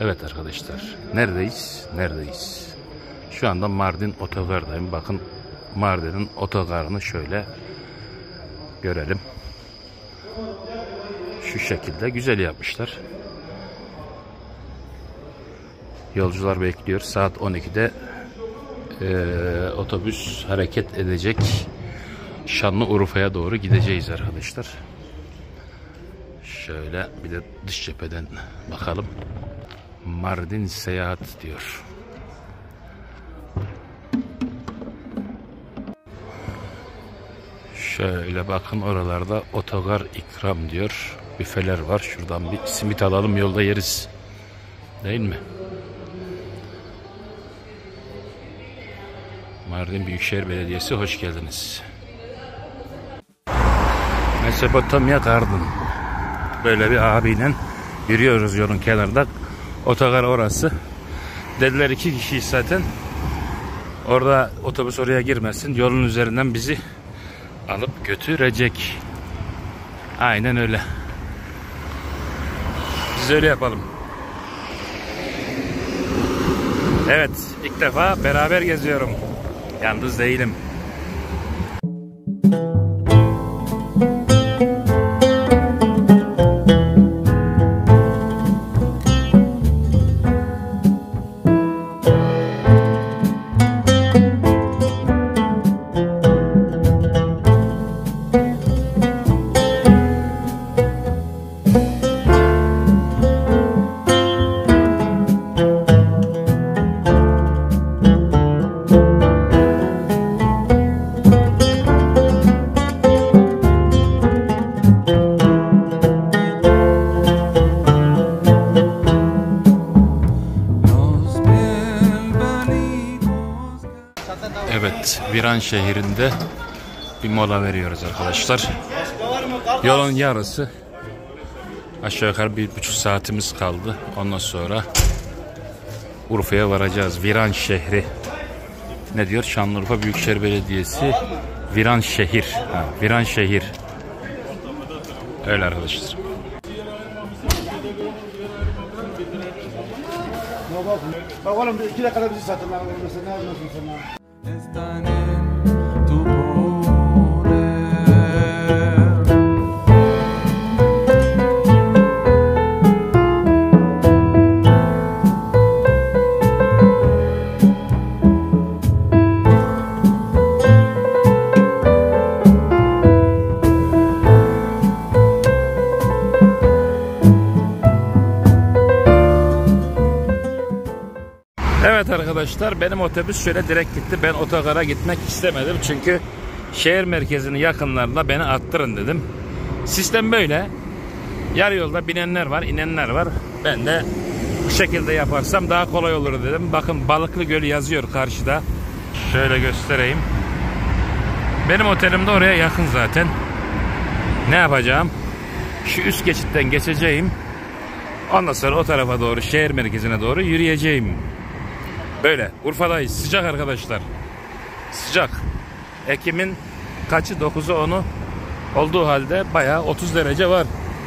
Evet arkadaşlar, neredeyiz? Şu anda Mardin Otogar'dayım. Bakın Mardin'in otogarını şöyle görelim. Şu şekilde güzel yapmışlar. Yolcular bekliyor. Saat 12'de otobüs hareket edecek. Şanlıurfa'ya doğru gideceğiz arkadaşlar. Şöyle bir de dış cepheden bakalım. Mardin seyahat diyor. Şöyle bakın, oralarda otogar ikram diyor. Büfeler var. Şuradan bir simit alalım, yolda yeriz. Değil mi? Mardin Büyükşehir Belediyesi, hoş geldiniz. Mesopotamya Garden. Böyle bir abiyle yürüyoruz yolun kenarında. Otogar orası. Dediler 2 kişiyiz zaten. Orada otobüs oraya girmesin. Yolun üzerinden bizi alıp götürecek. Aynen öyle. Biz öyle yapalım. Evet, ilk defa beraber geziyorum. Yalnız değilim. Evet, Viranşehir'inde bir mola veriyoruz arkadaşlar. Yolun yarısı, aşağı yukarı 1,5 saatimiz kaldı. Ondan sonra Urfa'ya varacağız. Viranşehri. Ne diyor? Şanlıurfa Büyükşehir Belediyesi Viranşehir. Viranşehir. Öyle arkadaşlar. Bak oğlum 2 dakikada bizi satın al. Ne yapıyorsun sen? Evet arkadaşlar, benim otobüs şöyle direkt gitti. Ben otogara gitmek istemedim. Çünkü şehir merkezinin yakınlarında beni attırın dedim. Sistem böyle. Yarı yolda binenler var, inenler var. Ben de bu şekilde yaparsam daha kolay olur dedim. Bakın Balıklı Gölü yazıyor karşıda. Şöyle göstereyim. Benim otelim de oraya yakın zaten. Ne yapacağım? Şu üst geçitten geçeceğim. Ondan sonra o tarafa doğru, şehir merkezine doğru yürüyeceğim. Böyle Urfa'dayız. Sıcak arkadaşlar. Sıcak. Ekim'in kaçı? 9'u 10'u olduğu halde bayağı 30 derece var.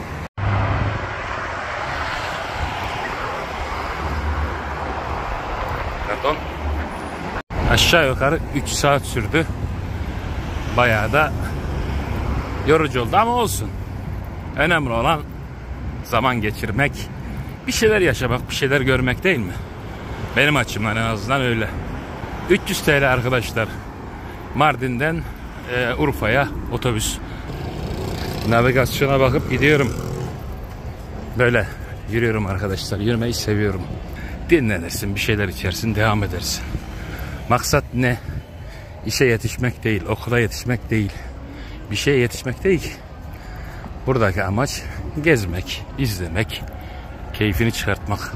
Pardon. Aşağı yukarı 3 saat sürdü. Bayağı da yorucu oldu ama olsun. Önemli olan zaman geçirmek, bir şeyler yaşamak, bir şeyler görmek değil mi? Benim açımdan en azından öyle. 300 TL arkadaşlar. Mardin'den Urfa'ya otobüs. Navigasyona bakıp gidiyorum. Böyle yürüyorum arkadaşlar. Yürümeyi seviyorum. Dinlenirsin, bir şeyler içersin, devam edersin. Maksat ne? İşe yetişmek değil, okula yetişmek değil. Bir şeye yetişmek değil ki. Buradaki amaç gezmek, izlemek, keyfini çıkartmak.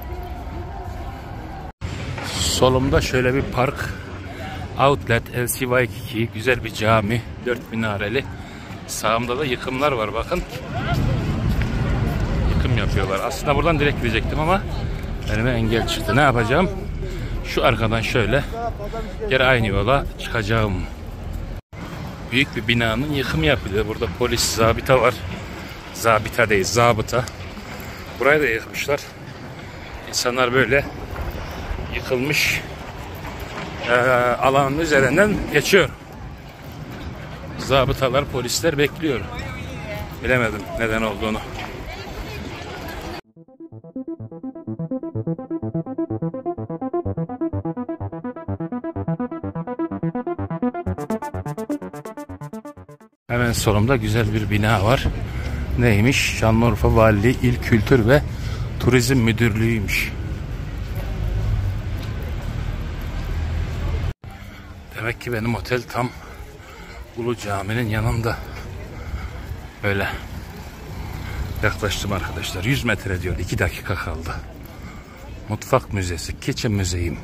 Solumda şöyle bir park, Outlet LCY2, güzel bir cami, 4 minareli. Sağımda da yıkımlar var, bakın. Yıkım yapıyorlar. Aslında buradan direkt gidecektim ama önüme engel çıktı. Ne yapacağım? Şu arkadan şöyle geri aynı yola çıkacağım. Büyük bir binanın yıkımı yapılıyor. Burada polis, zabıta var. Zabıta değil, zabıta. Burayı da yıkmışlar. İnsanlar böyle yıkılmış alanın üzerinden geçiyor. Zabıtalar, polisler bekliyor. Bilemedim neden olduğunu. Hemen solumda güzel bir bina var. Neymiş? Şanlıurfa Valiliği İl Kültür ve Turizm Müdürlüğü'ymüş. Demek ki benim otel tam Ulu Cami'nin yanında. Öyle. Yaklaştım arkadaşlar. 100 metre diyor. 2 dakika kaldı. Mutfak müzesi. Kitchen müzeyim.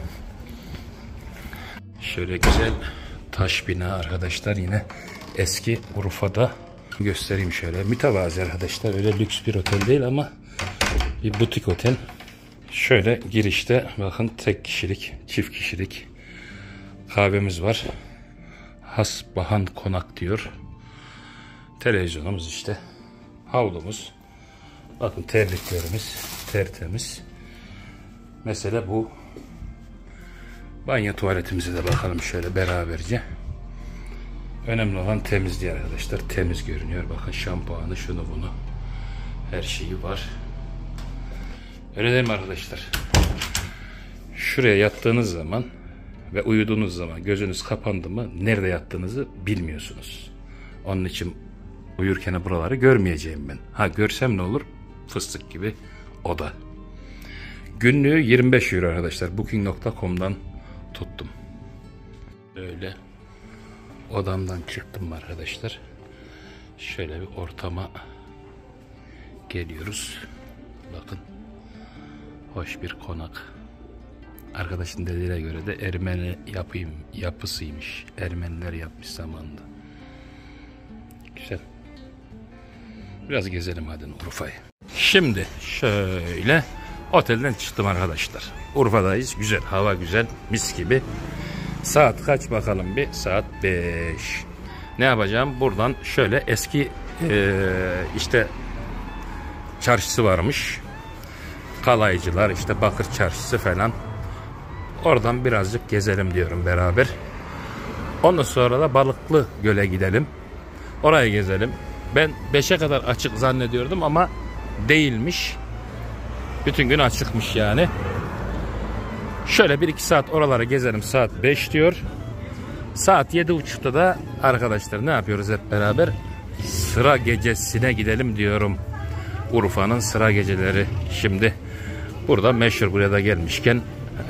Şöyle güzel taş bina arkadaşlar. Yine eski Urfa'da. Göstereyim şöyle. Mütevazi arkadaşlar. Öyle lüks bir otel değil ama bir butik otel. Şöyle girişte bakın tek kişilik, çift kişilik kahvemiz var. Hasbahan Konak diyor. Televizyonumuz işte. Havlumuz. Bakın terliklerimiz tertemiz. Mesela bu banyo tuvaletimize de bakalım şöyle beraberce. Önemli olan temizliği arkadaşlar. Temiz görünüyor. Bakın şampuanı, şunu bunu. Her şeyi var. Öyle değil mi arkadaşlar? Şuraya yattığınız zaman ve uyuduğunuz zaman gözünüz kapandı mı nerede yattığınızı bilmiyorsunuz. Onun için uyurken buraları görmeyeceğim ben. Ha görsem ne olur? Fıstık gibi oda. Günlüğü 25 euro arkadaşlar. Booking.com'dan tuttum. Böyle odamdan çıktım arkadaşlar. Şöyle bir ortama geliyoruz. Bakın. Hoş bir konak. Arkadaşın dediğine göre de Ermeni yapısıymış. Ermeniler yapmış zamanında. Güzel. Biraz gezelim hadi Urfa'yı. Şimdi şöyle otelden çıktım arkadaşlar. Urfa'dayız. Güzel. Hava güzel. Mis gibi. Saat kaç bakalım bir? Saat 5. Ne yapacağım? Buradan şöyle eski işte çarşısı varmış. Kalaycılar işte Bakır Çarşısı falan. Oradan birazcık gezelim diyorum beraber. Ondan sonra da Balıklı Göl'e gidelim. Orayı gezelim. Ben 5'e kadar açık zannediyordum ama değilmiş. Bütün gün açıkmış yani. Şöyle 1-2 saat oralara gezelim. Saat 5 diyor. Saat 7.30'da da arkadaşlar ne yapıyoruz hep beraber? Sıra gecesine gidelim diyorum. Urfa'nın sıra geceleri. Şimdi burada meşhur, buraya da gelmişken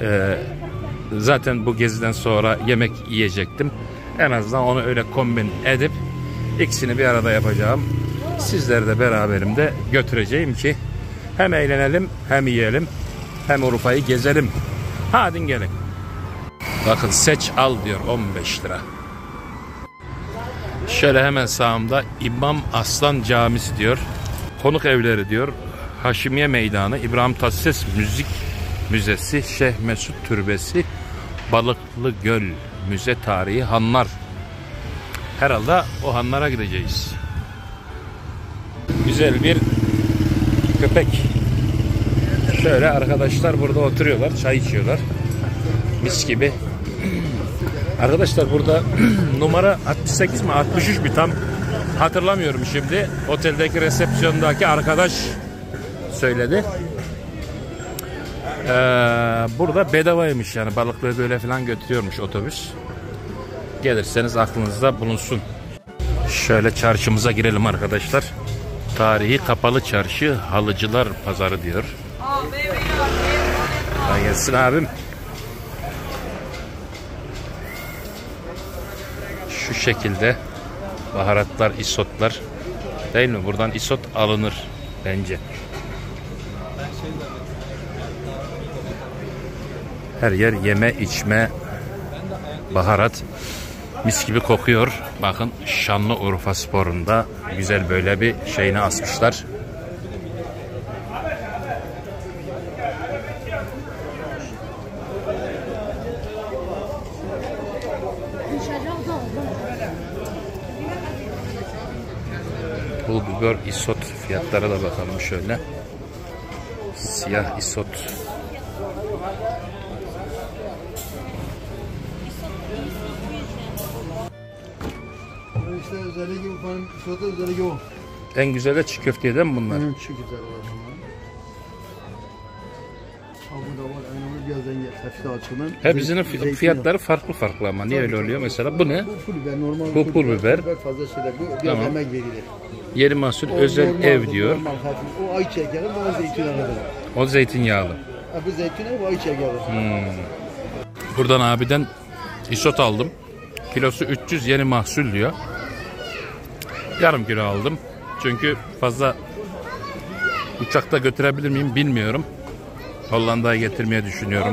zaten bu geziden sonra yemek yiyecektim. En azından onu öyle kombin edip ikisini bir arada yapacağım. Sizleri de beraberimde götüreceğim ki hem eğlenelim hem yiyelim hem Urfa'yı gezelim. Hadi gelin. Bakın seç al diyor 15 lira. Şöyle hemen sağımda İmam Aslan Camisi diyor. Konuk evleri diyor. Haşimiye Meydanı, İbrahim Tatlıses Müzik Müzesi, Şeyh Mesut Türbesi, Balıklı Göl, Müze Tarihi, Hanlar. Herhalde o hanlara gideceğiz. Güzel bir köpek. Şöyle arkadaşlar burada oturuyorlar, çay içiyorlar. Mis gibi. Arkadaşlar burada numara 68 mi 63 mi tam hatırlamıyorum şimdi. Oteldeki resepsiyondaki arkadaş söyledi. Burada bedavaymış yani, Balıklı Göl'e falan götürüyormuş otobüs. Gelirseniz aklınızda bulunsun. Şöyle çarşımıza girelim arkadaşlar. Tarihi kapalı çarşı, halıcılar pazarı diyor. Kolay gelsin abim. Şu şekilde baharatlar, isotlar değil mi? Buradan isot alınır bence. Her yer yeme içme, baharat mis gibi kokuyor. Bakın Şanlıurfa Spor'unda güzel böyle bir şeyini asmışlar. Pul biber isot fiyatlara da bakalım şöyle. Siyah isot İşte özelliği Urfa'nın şurada özelliği o. En güzel de çiğ köfteye değil mi bunlar? Şu güzel var bunlar. Bu da var. Aynı onu biraz denge. Hafif açılın. Hepsinin fiyatları farklı ama niye öyle oluyor mesela? Bu ne? Bu pul biber normal. Bu pul biber. Fazla şeyler. Bu biraz Tamam. emek verilir. Yeni mahsul özel normal, ev diyor. Normal, hafif. O ayçiçeği, bu zeytinyağı. O zeytinyağlı. Bu zeytinyağı, bu ayçiçeği. Buradan abiden isot aldım. Kilosu 300 yeni mahsul diyor. Yarım kilo aldım. Çünkü fazla uçakta götürebilir miyim bilmiyorum. Hollanda'ya getirmeye düşünüyorum.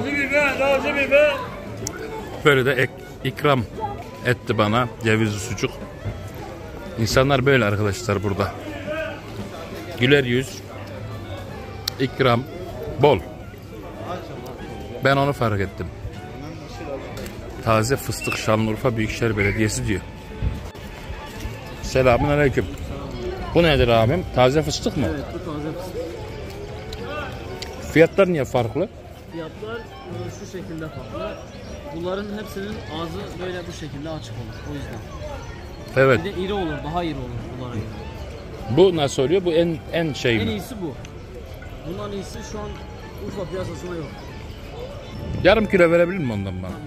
Böyle de ikram etti bana cevizli sucuk. İnsanlar böyle arkadaşlar burada. Güler yüz, ikram, bol. Ben onu fark ettim. Taze fıstık Şanlıurfa Büyükşehir Belediyesi diyor. Selamünaleyküm. Bu nedir abim? Taze fıstık mı? Evet, bu taze fıstık. Fiyatlar niye farklı? Fiyatlar şu şekilde farklı. Bunların hepsinin ağzı böyle bu şekilde açık olur. O yüzden. Evet. Bir de iri olur, daha iri olur bunlara göre. Bu nasıl oluyor? Bu en şey En mi? iyisi bu. Bundan iyisi şu an Urfa piyasasında yok. Yarım kilo verebilir mi ondan bana?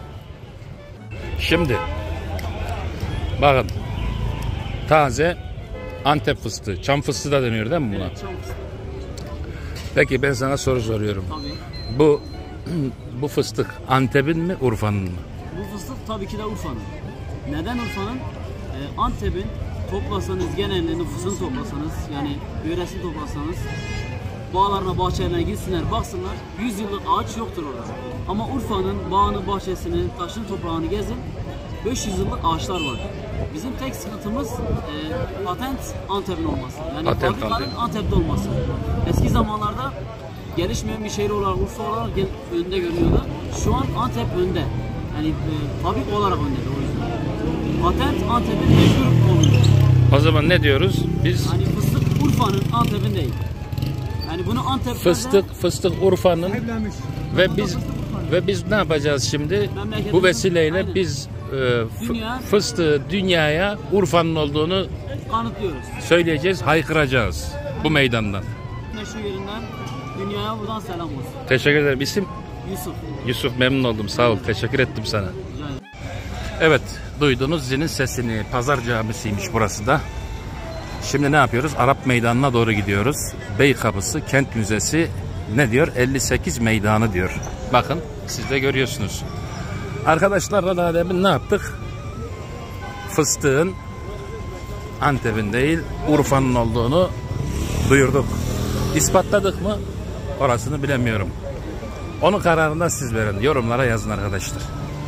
Şimdi bakın, taze Antep fıstığı, çam fıstığı da deniyor değil mi buna? Evet, çam fıstığı. Peki ben sana soru soruyorum. Tabii. Bu fıstık Antep'in mi Urfa'nın mı? Bu fıstık tabii ki de Urfa'nın. Neden Urfa'nın? Antep'in toplasanız, genelde nüfusunu toplasanız, yani yöresini toplasanız, bağlarına, bahçelerine gitsinler, baksınlar, 100 yıllık ağaç yoktur orada. Ama Urfa'nın bağını, bahçesini, taşını, toprağını gezin, 500 yıllık ağaçlar var. Bizim tek sıkıntımız patent Antep'in olması. Yani fabrikaların Antep'te olması. Eski zamanlarda gelişmeyen bir şehir olarak Urfa olarak önde görünüyordu. Şu an Antep önde. Yani fabrik olarak önde o yüzden. Patent Antep'in mecbur konumunda. O zaman ne diyoruz? Biz hani fıstık Urfa'nın, Antep'in değil. Yani bunu Antep'te fıstık Urfa'nın ve biz ne yapacağız şimdi? Bu vesileyle aynen. Biz fıstığı dünyaya Urfa'nın olduğunu kanıtlıyoruz. Söyleyeceğiz, haykıracağız bu meydandan. Şu yerinden dünyaya buradan selam olsun. Teşekkür ederim. İsim? Yusuf. Yusuf, memnun oldum. Sağ ol. Teşekkür ettim sana. Evet, duydunuz zilin sesini. Pazar camisiymiş burası da. Şimdi ne yapıyoruz? Arap Meydanı'na doğru gidiyoruz. Bey Kapısı Kent Müzesi ne diyor? 58 meydanı diyor. Bakın siz de görüyorsunuz. Arkadaşlarla da demin ne yaptık? Fıstığın Antep'in değil Urfa'nın olduğunu duyurduk. İspatladık mı? Orasını bilemiyorum. Onun kararını da siz verin. Yorumlara yazın arkadaşlar.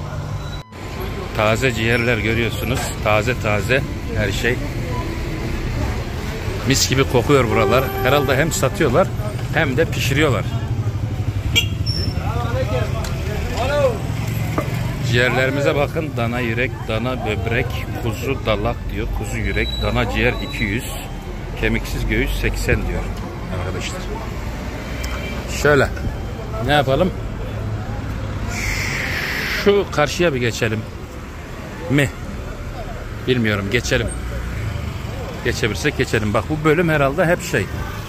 Taze ciğerler görüyorsunuz. Taze her şey. Mis gibi kokuyor buralar. Herhalde hem satıyorlar hem de pişiriyorlar. Ciğerlerimize bakın. Dana yürek, dana böbrek, kuzu dalak diyor. Kuzu yürek, dana ciğer 200. Kemiksiz göğüs 80 diyor arkadaşlar. Şöyle ne yapalım? Şu karşıya bir geçelim mi? Bilmiyorum, geçelim. Geçebilirsek geçelim. Bak bu bölüm herhalde hep şey.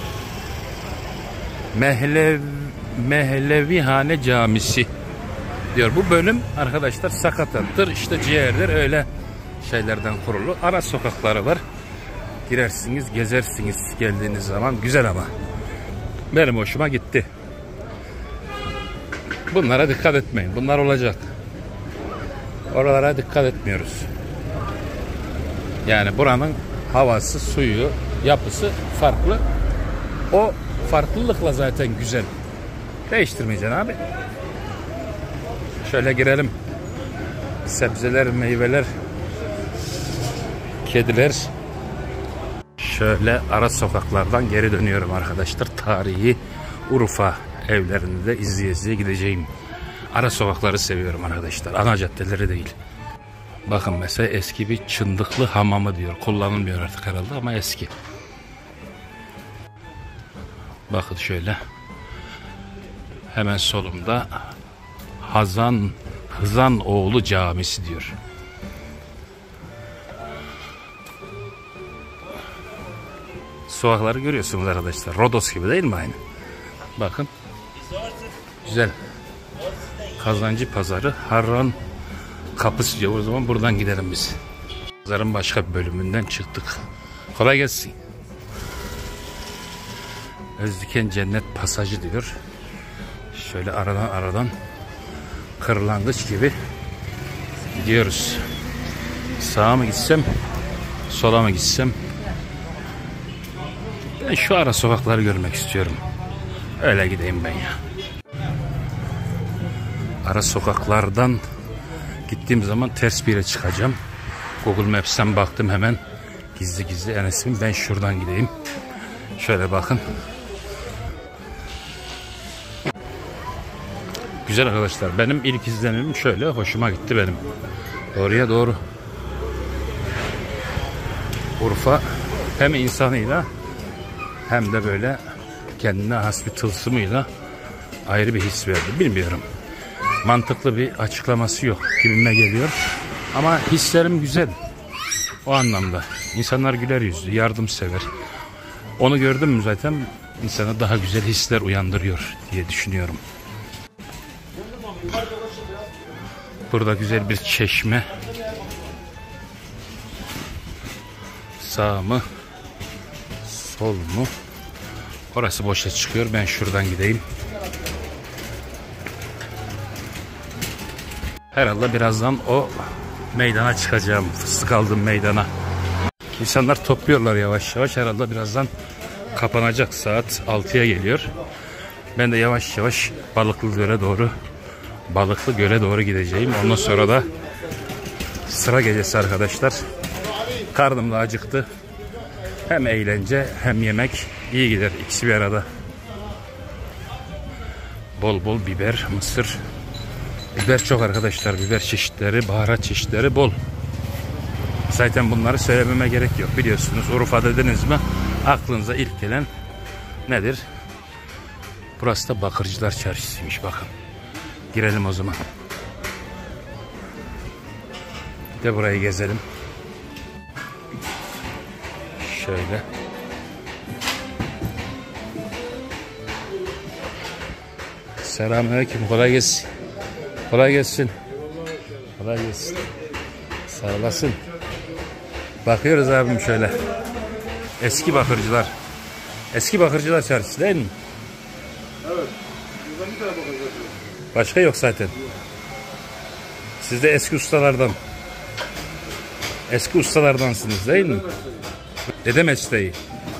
Mehlevihane Camisi diyor. Bu bölüm arkadaşlar sakatattır. İşte ciğerler öyle şeylerden kurulu. Ara sokakları var. Girersiniz, gezersiniz geldiğiniz zaman. Güzel ama. Benim hoşuma gitti. Bunlara dikkat etmeyin. Bunlar olacak. Oralara dikkat etmiyoruz. Yani buranın havası, suyu, yapısı farklı. O farklılıkla zaten güzel. Değiştirmeyeceksin abi. Şöyle girelim. Sebzeler, meyveler, kediler. Şöyle ara sokaklardan geri dönüyorum arkadaşlar. Tarihi Urfa evlerini de izleye gideceğim. Ara sokakları seviyorum arkadaşlar. Ana caddeleri değil. Bakın mesela eski bir Çındıklı hamamı diyor. Kullanılmıyor artık herhalde ama eski. Bakın şöyle. Hemen solumda Hızanoğlu Camisi diyor. sokakları görüyorsunuz arkadaşlar. Rodos gibi değil mi aynı? Bakın. Güzel. Kazancı pazarı. Harran kapısı diyor. O zaman buradan gidelim biz. Pazarın başka bir bölümünden çıktık. Kolay gelsin. Özdiken Cennet Pasajı diyor. Şöyle aradan kırlangıç gibi gidiyoruz. Sağa mı gitsem, sola mı gitsem? Ben şu ara sokakları görmek istiyorum. Öyle gideyim ben ya. Ara sokaklardan gittiğim zaman ters bir yere çıkacağım. Google Maps'ten baktım hemen. Gizli Enes'im, ben şuradan gideyim. Şöyle bakın. Güzel arkadaşlar. Benim ilk izlenimim şöyle. Hoşuma gitti benim. Doğruya doğru. Urfa hem insanıyla hem de böyle kendine has bir tılsımıyla ayrı bir his verdi. Bilmiyorum. Mantıklı bir açıklaması yok gibime geliyor. Ama hislerim güzel. O anlamda. İnsanlar güler yüzlü, yardımsever. Onu gördüm mü zaten insana daha güzel hisler uyandırıyor diye düşünüyorum. Burada güzel bir çeşme. Sağ mı? Sol mu? Orası boşa çıkıyor. Ben şuradan gideyim. Herhalde birazdan o meydana çıkacağım. Fıstık aldım meydana. İnsanlar topluyorlar yavaş yavaş. Herhalde birazdan kapanacak. Saat 6'ya geliyor. Ben de yavaş yavaş Balıklı Göl'e doğru gideceğim. Ondan sonra da sıra gecesi arkadaşlar. Karnım da acıktı. Hem eğlence hem yemek iyi gider. İkisi bir arada. Bol bol biber, mısır. Biber çok arkadaşlar. Biber çeşitleri, baharat çeşitleri bol. Zaten bunları söylememe gerek yok. Biliyorsunuz Urfa dediniz mi aklınıza ilk gelen nedir? Burası da Bakırcılar Çarşısıymış bakın. Girelim o zaman. Bir de burayı gezelim. Şöyle. Selamünaleyküm. Kolay gelsin. Kolay gelsin. Kolay gelsin. Sağ olasın. Bakıyoruz abim şöyle. Eski Bakırcılar. Eski Bakırcılar Çarşısı değil mi? Evet. Buradan bir tane bakacağız. Başka yok zaten. Siz de eski ustalardansınız değil mi? Dede mesleği.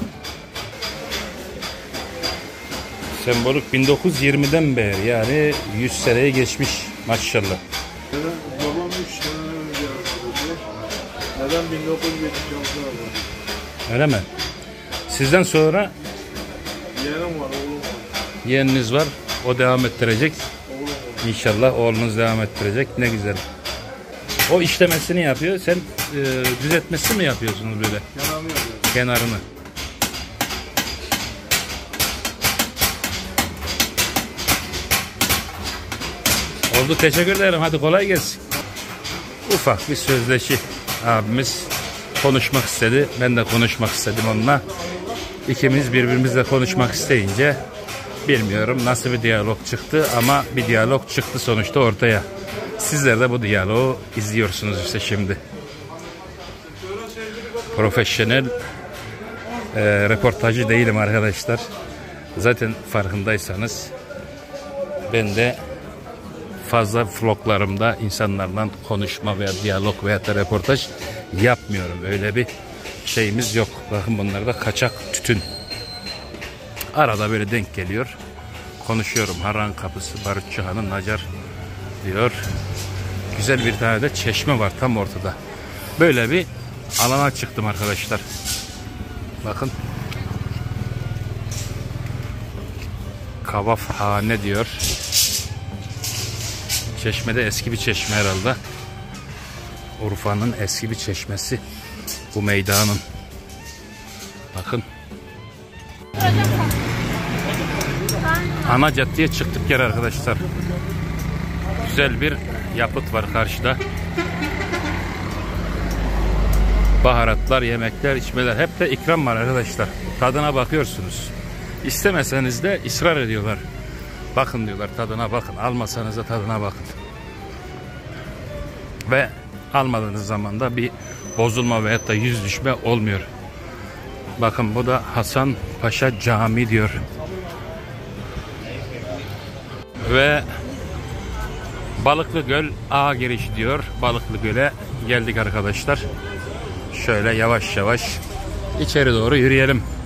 Sembolik 1920'den beri yani 100 seneye geçmiş maşallah. Babam 3 sene önce yaptı. Neden 1976'da var? Öyle mi? Sizden sonra Yeğenim var, oğlum var. yeğeniniz var. O devam ettirecek. Oğlum var. İnşallah oğlunuz devam ettirecek. Ne güzel. O işlemesini yapıyor. Sen düzeltmesi mi yapıyorsunuz böyle? Kenarını yapıyor. Kenarını. Oldu, teşekkür ederim. Hadi kolay gelsin. Ufak bir sözleşi abimiz konuşmak istedi. Ben de konuşmak istedim onunla. İkimiz birbirimizle konuşmak isteyince bilmiyorum nasıl bir diyalog çıktı ama bir diyalog çıktı sonuçta ortaya. Sizler de bu diyaloğu izliyorsunuz işte şimdi. Profesyonel reportajcı değilim arkadaşlar. Zaten farkındaysanız ben de fazla vloglarımda insanlarla konuşma veya diyalog veya da reportaj yapmıyorum. Öyle bir şeyimiz yok. Bakın bunlar da kaçak tütün. Arada böyle denk geliyor. Konuşuyorum. Harran Kapısı, Barutçu Han'ın Nacar diyor. Güzel bir tane de çeşme var tam ortada. Böyle bir alana çıktım arkadaşlar. Bakın. Kavafhane diyor. Çeşmede eski bir çeşme herhalde. Urfa'nın eski bir çeşmesi. Bu meydanın. Bakın. Ana caddeye çıktık yer arkadaşlar. Güzel bir yapıt var karşıda. Baharatlar, yemekler, içmeler hep de ikram var arkadaşlar. Tadına bakıyorsunuz. İstemeseniz de ısrar ediyorlar. Bakın diyorlar, tadına bakın. Almasanız da tadına bakın. Ve almadığınız zaman da bir bozulma veyahut da yüz düşme olmuyor. Bakın bu da Hasan Paşa Camii diyor. Ve Balıklı Göl A giriş diyor. Balıklı Göl'e geldik arkadaşlar. Şöyle yavaş yavaş içeri doğru yürüyelim.